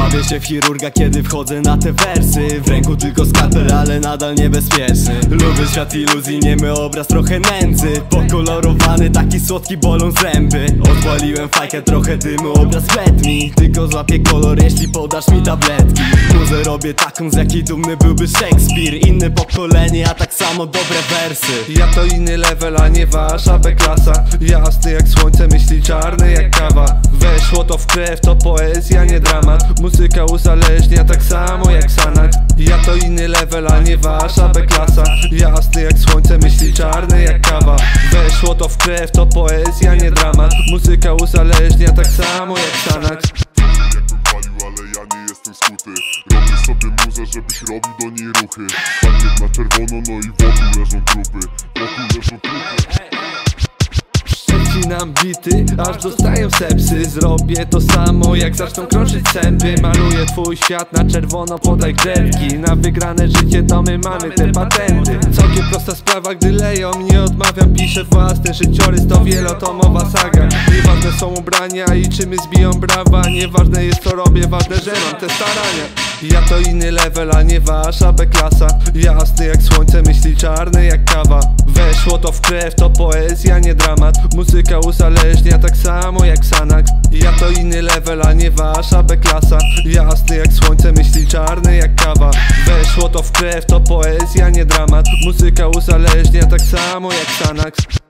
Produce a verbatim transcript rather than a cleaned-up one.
Bawię się w chirurga, kiedy wchodzę na te wersy. W ręku tylko skalpel, ale nadal niebezpieczny. Lubię świat iluzji, niemy obraz, trochę nędzy. Pokolorowany, taki słodki, bolą zęby. Odpaliłem fajkę, trochę dymu, obraz letni. Tylko złapię kolor, jeśli podasz mi tabletki. Muzę robię taką, z jakiej dumny byłby Szekspir. Inne pokolenie, a tak samo dobre wersy. Ja to inny level, a nie wasza B-klasa. Jasny jak słońce, myśli czarny jak kawa. Weszło to w krew, to poezja, nie dramat. Muzyka uzależnia tak samo jak Xanax. Ja to inny level, a nie wasza B-klasa. Jasny jak słońce, myśli czarny jak kawa. Weszło to w krew, to poezja, nie dramat. Muzyka uzależnia tak samo jak Xanax. Jakbym palił, ale ja nie jestem skuty. Robię sobie muzę, żebyś robił do niej ruchy. Parkiet na czerwono, no i wokół leżą trupy. Wokół leżą trupy. Przecinam bity, aż dostaję sepsy. Zrobię to samo, jak zaczną krążyć sępy. Maluję twój świat na czerwono, podaj kredki. Na wygrane życie to my mamy te patenty. Całkiem prosta sprawa, gdy leją, nie odmawiam. Piszę własny życiorys, to wielotomowa saga. Nieważne są ubrania i czy my zbiją brawa. Nieważne jest co robię, ważne, że mam te starania. Ja to inny level, a nie wasza B-klasa. Jasny jak słońce, myśli czarny jak kawa. Weszło to w krew, to poezja, nie dramat. Muzyka uzależnia tak samo jak Xanax. Ja to inny level, a nie wasza B-klasa. Jasny jak słońce, myśli czarny jak kawa. Weszło to w krew, to poezja, nie dramat. Muzyka uzależnia tak samo jak Xanax.